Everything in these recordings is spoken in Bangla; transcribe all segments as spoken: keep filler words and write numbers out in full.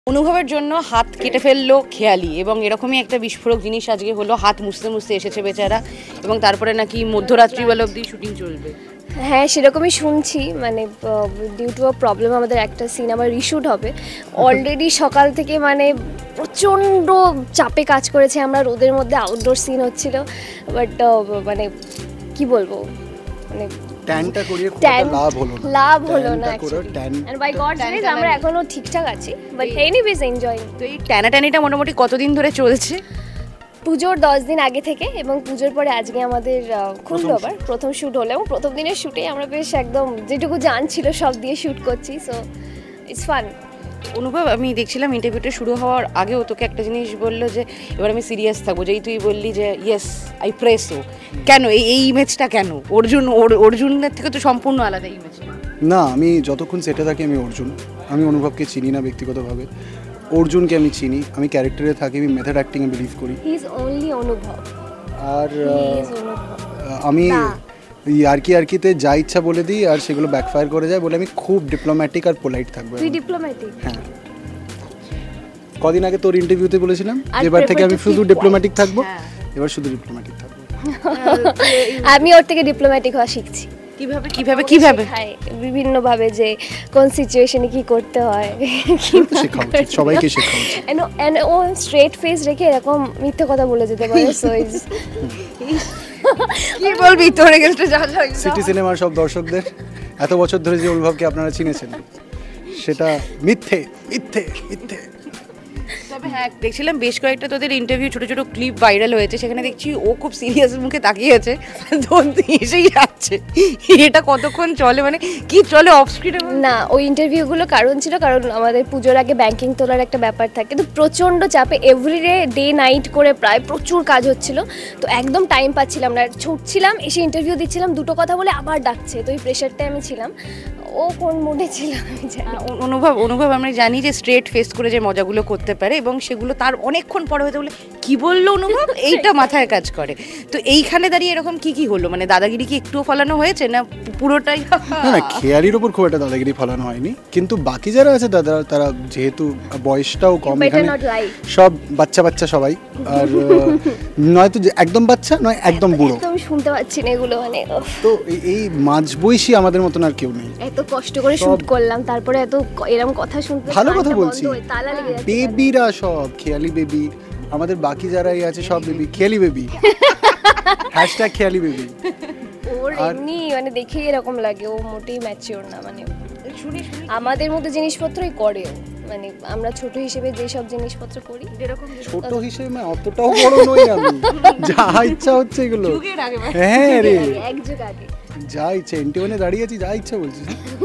অনুভবের জন্য হাত কেটে ফেললো খেয়ালি এবং এরকমই একটা বিস্ফোরক জিনিস আজকে হলো। হাত মুছতে মুছতে এসেছে বেচারা এবং তারপরে নাকি মধ্যরাত্রিবেলা অবধি শুটিং চলবে। হ্যাঁ সেরকমই শুনছি, মানে ডিউ টু আ প্রবলেম আমাদের একটা সিনেমা রিশুট হবে। অলরেডি সকাল থেকে মানে প্রচণ্ড চাপে কাজ করেছে আমরা, রোদের মধ্যে আউটডোর সিন হচ্ছিল, বাট মানে কি বলবো মানে ট্যানটা করিয়ে খুব লাভ হলো না লাভ হলো না এন্ড বাই গড গ্রেস আমরা এখনো ঠিকঠাক আছি, বাট এনিওয়েজ এনজয়িং। তো এই টানাটানিটা মোটামুটি কতদিন ধরে চলছে? পুজোর দশ দিন আগে থেকে, এবং পুজোর পরে আজকে আমাদের খুললো আবার প্রথম শ্যুট হলো, এবং প্রথম দিনের শ্যুটে আমরা বেশ একদম যেটুকু জানছিল সব দিয়ে শ্যুট করছি, সো ইটস ফান। অনুভব, আমি দেখছিলাম ইন্টারভিউটা শুরু হওয়ার আগেও তোকে একটা জিনিস বললো যে এবার আমি সিরিয়াস থাকবো, যেই তুই বললি যে ইয়েস আই প্রেস ও, কেন এই এই ইমেজটা কেন? অর্জুন অর্জুনের থেকে তো সম্পূর্ণ আলাদা ইমেজ। না, আমি যতক্ষণ সেটে থাকি আমি অর্জুন, আমি অনুভবকে চিনি না ব্যক্তিগতভাবে, অর্জুনকে আমি চিনি, আমি ক্যারেক্টারে থাকি, আমি মেথড অ্যাক্টিংয়ে বিলিভ করি। হি ইজ অনলি অনুভব। আর আমি ইয়ার্কি ইয়ার্কিতে যা ইচ্ছা বলে দিই আর সেগুলো ব্যাকফায়ার করে যায় বলে আমি খুব ডিপ্লোম্যাটিক আর পোলাইট থাকবো। তুই ডিপ্লোম্যাটিক? হ্যাঁ, কদিন আগে তোর ইন্টারভিউতে বলেছিলাম এবার থেকে আমি শুধু ডিপ্লোম্যাটিক থাকবো, এবার শুধু ডিপ্লোম্যাটিক থাকবো। আমি ওর থেকে ডিপ্লোম্যাটিক হওয়া শিখছি। কিভাবে কিভাবে কিভাবে? বিভিন্ন ভাবে, যে কোন সিচুয়েশনে কি করতে হয় শেখা উচিত, সবাইকে শেখা উচিত। এন্ড ও স্ট্রেট ফেস রেখে এরকম মিথ্যে কথা বলে যেতে পারে, সো ইজ কি বলবি তোর এগেইনস্টে যা যা। সিটি সিনেমার সব দর্শকদের এত বছর ধরে যে অনুভবকে আপনারা চিনেছেন সেটা মিথ্যে মিথ্যে মিথ্যে। তবে হ্যাঁ, দেখছিলাম বেশ কয়েকটা তোদের ইন্টারভিউ ছোটো ছোটো ক্লিপ ভাইরাল হয়েছে, সেখানে দেখছি ও খুব সিরিয়াস মুখে তাকিয়ে আছে, ধরতে এসেই যাচ্ছে। এটা কতক্ষণ চলে, মানে কি চলে অফ স্ক্রিনে? না, ওই ইন্টারভিউগুলো কারণ ছিল, কারণ আমাদের পুজোর আগে ব্যাংকিং তোলার একটা ব্যাপার থাকে, কিন্তু প্রচণ্ড চাপে এভরিডে ডে নাইট করে প্রায় প্রচুর কাজ হচ্ছিল, তো একদম টাইম পাচ্ছিলাম না, ছুটছিলাম, এসে ইন্টারভিউ দিচ্ছিলাম, দুটো কথা বলে আবার ডাকছে, তো ওই প্রেশারটাই আমি ছিলাম। ও কোন মুডে ছিল আমি জানি। অনুভব অনুভব আমরা জানি যে স্ট্রেট ফেস করে যে মজাগুলো করতে পারে এবং সেগুলো তার অনেকক্ষণ পরে হতে বলে কি বললো অনুভব, এইটা মাথায় কাজ করে। তো এইখানে দাঁড়িয়ে এরকম কি কি হলো, মানে দাদাগিরি কি একটুও ফলানো হয়েছে না পুরোটাই? না, খেয়ালির ওপর খুব একটা দাদাগিরি ফলানো হয়নি, কিন্তু বাকি যারা আছে দাদা তারা যেহেতু বয়সটাও কম, এখানে সব বাচ্চা বাচ্চা সবাই, আর নয়তো একদম বাচ্চা নয় একদম বুড়ো, আমি শুনতে পাচ্ছি না এগুলো, মানে তো এই মাঝবয়সী আমাদের মতন আর কেউ নেই। এত কষ্ট করে শুট করলাম, তারপরে এত এরকম কথা শুনতে, ভালো কথা বলছি, বেবিরা সব খেয়ালি বেবি, আমাদের বাকি যারাই আছে সব বেবি, খেয়ালি বেবি, হ্যাশট্যাগ খেয়ালি বেবি। ওর এমনি মানে দেখেই এরকম লাগে, ও মোটেই ম্যাচিওর না, মানে আমাদের মতো জিনিসপত্রই করে, মানে আমরা ছোট হিসেবে যে সব জিনিসপত্র করি, যেরকম ছোট হিসেবে মানে অতটাও বড় নই আমি, যা ইচ্ছা হচ্ছে এগুলো। হ্যাঁ রে, এক যুগ আগে যা ইচ্ছা, এন্টিওয়ানে দাঁড়িয়ে আছি, যা ইচ্ছা বলছিস,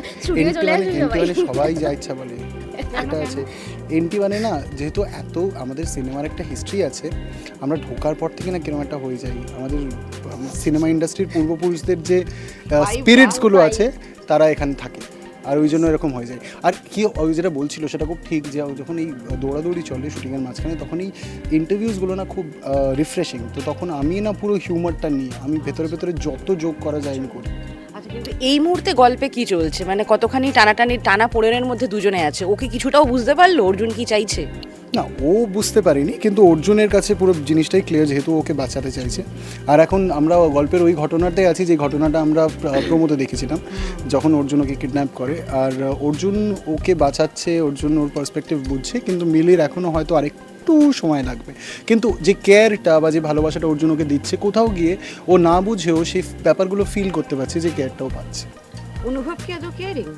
এন্টিওয়ানে সবাই যা ইচ্ছা বলে, এটা আছে। এন্টিওয়ানে না, যেহেতু এত আমাদের সিনেমার একটা হিস্ট্রি আছে, আমরা ঢোকার পর থেকে না কিরকম একটা হয়ে যায়, আমাদের সিনেমা ইন্ডাস্ট্রির পূর্বপুরুষদের যে স্পিরিটসগুলো আছে তারা এখানে থাকে, আর ওই জন্য এরকম হয়ে যায়। আর কি ওই যেটা বলছিল সেটা খুব ঠিক, যে যখন এই দৌড়াদৌড়ি চলে শুটিংয়ের মাঝখানে, তখন এই ইন্টারভিউসগুলো না খুব রিফ্রেশিং, তো তখন আমি না পুরো হিউমারটা নিয়ে আমি ভেতরে ভেতরে যত যোগ করা যায় আমি করি। আচ্ছা, কিন্তু এই মুহূর্তে গল্পে কি চলছে, মানে কতখানি টানাটানি টানা পোড়েনের মধ্যে দুজনে আছে, ওকে কিছুটাও বুঝতে পারলো অর্জুন কি চাইছে? না, ও বুঝতে পারিনি, কিন্তু অর্জুনের কাছে পুরো জিনিসটাই ক্লিয়ার, যেহেতু ওকে বাঁচাতে চাইছে। আর এখন আমরা গল্পের ওই ঘটনাটাই আছি যে ঘটনাটা আমরা প্রমোতে দেখেছিলাম, যখন অর্জুন ওকে কিডন্যাপ করে, আর অর্জুন ওকে বাঁচাচ্ছে, অর্জুন ওর পার্সপেক্টিভ বুঝছে, কিন্তু মিলির এখনও হয়তো আরেকটু সময় লাগবে, কিন্তু যে কেয়ারটা বা যে ভালোবাসাটা অর্জুন ওকে দিচ্ছে, কোথাও গিয়ে ও না বুঝেও সেই ব্যাপারগুলো ফিল করতে পারছে, যে কেয়ারটাও পাচ্ছে। অনুভব কি এত কেয়ারিং?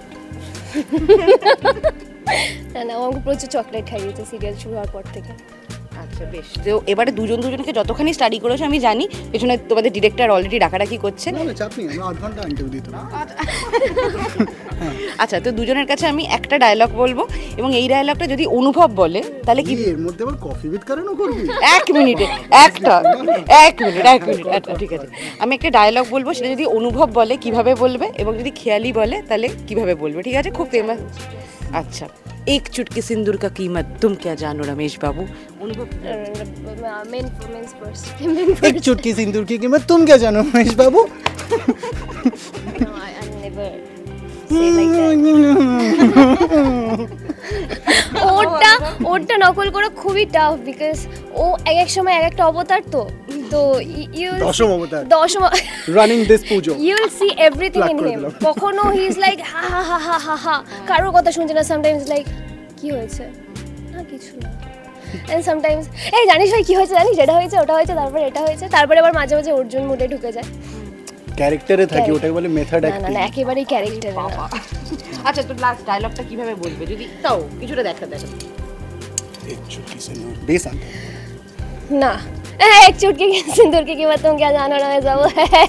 না না, আমাকে প্রচুর চকলেট খাইয়েছে সিরিয়াল শুরু হওয়ার পর থেকে। আচ্ছা বেশ, তো এবারে দুজন দুজনকে যতখানি স্টাডি করেছো আমি জানি, পেছনে তোমাদের ডিরেক্টর অলরেডি ডাকাডাকি করছে। আচ্ছা, তো দুজনের কাছে আমি একটা ডায়লগ বলবো এবং এই ডায়লগটা যদি অনুভব বলে তাহলে কি এর মধ্যে আবার কফি উইথ কারণও করবি? এক মিনিটে একটা এক মিনিট এক মিনিট আচ্ছা ঠিক আছে, আমি একটা ডায়লগ বলবো, সেটা যদি অনুভব বলে কিভাবে বলবে এবং যদি খেয়ালি বলে তাহলে কিভাবে বলবে, ঠিক আছে? খুব ফেমাস। আচ্ছা, एक चुटकी सिंदूर का कीमत तुम क्या जानो रमेश बाबू? एक चुटकी सिंदूर की कीमत तुम क्या जानो रमेश बाबू? ও ওরটা নকল করা খুবই টাফ, বিকজ ও এক এক সময় এক একটা অবতার, তো তো ইউ দশম অবতার, দশম running this Pujo, you will see everything in him. কখনো হি ইজ লাইক হা হা হা হা হা হা, কারোর কথা শুনছে না, সামটাইমস লাইক কি হয়েছে না কিছু না, এন্ড সামটাইমস এই জানিস ভাই কি হয়েছে, জানিস এটা হয়েছে ওটা হয়েছে, তারপরে এটা হয়েছে, তারপরে আবার মাঝে মাঝে অর্জুন মুডে ঢুকে যায়, ক্যারেক্টারে থাকে, ওটাকে বলে মেথড না অ্যাক্টিং। না একেবারেই ক্যারেক্টারে না। আচ্ছা, তো লাস্ট ডায়লগটা কিভাবে বলবে যদি তাও কিছুটা দেখা দেখো। এক চুটকি সিঁদুর বেশ আনতে না এক চুটকি সিঁদুর কি বাত তুম क्या জানো না যাবো,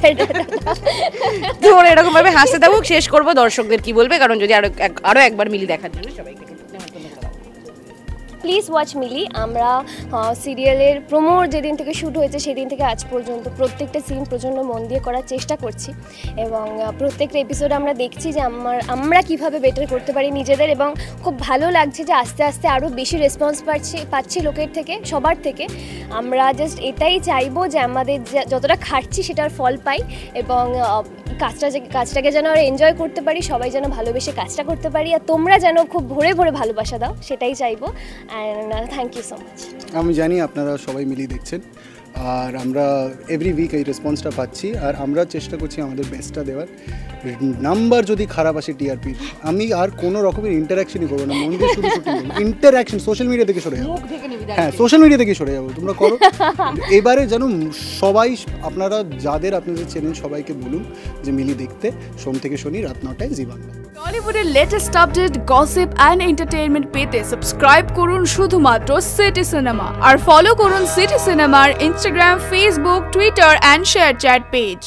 তোর এরকম ভাবে হাসতে দেবো, শেষ করবো দর্শকদের কি বলবে, কারণ যদি আরো আরো একবার মিলি দেখার জন্য সবাইকে প্লিজ ওয়াচ মিলি। আমরা সিরিয়ালের প্রোমোর যেদিন থেকে শ্যুট হয়েছে সেদিন থেকে আজ পর্যন্ত প্রত্যেকটা সিন প্রচণ্ড মন দিয়ে করার চেষ্টা করছি, এবং প্রত্যেকটা এপিসোড আমরা দেখছি যে আমার আমরা কীভাবে বেটার করতে পারি নিজেদের, এবং খুব ভালো লাগছে যে আস্তে আস্তে আরও বেশি রেসপন্স পাচ্ছি পাচ্ছি লোকের থেকে, সবার থেকে। আমরা জাস্ট এটাই চাইবো যে আমাদের যতটা খাটছি সেটার ফল পাই, এবং কাজটা কাজটাকে যেন আমরা এনজয় করতে পারি, সবাই যেন ভালোবেসে কাজটা করতে পারি, আর তোমরা যেন খুব ভরে ভরে ভালোবাসা দাও, সেটাই চাইবো। And thank you so much. আমি জানি আপনারা সবাই মিলি দেখছেন, আর আমরা এভরি উইক এই রেসপন্সটা পাচ্ছি, আর আমরা চেষ্টা করছি আমাদের বেস্টটা দেওয়ার। নাম্বার যদি খারাপ আসে টিআরপির, আমি আর কোনো রকমের ইন্টারাকশনই করবো না, মন দিয়ে শুধু শুটিং ইন্টারাকশন সোশ্যাল মিডিয়া থেকে সরে যাবো, হ্যাঁ সোশ্যাল মিডিয়া থেকে সরে যাবো, তোমরা করো। এবারে যেন সবাই আপনারা যাদের আপনাদের চেনেন সবাইকে বলুন যে মিলি দেখতে, সোম থেকে শনি রাত নটায় জি বাংলা। টলিউডের latest update, gossip and entertainment পেতে সাবস্ক্রাইব করুন শুধুমাত্র সিটি সিনেমা, আর ফলো করুন সিটি সিনেমার Instagram, Facebook, Twitter and ShareChat page.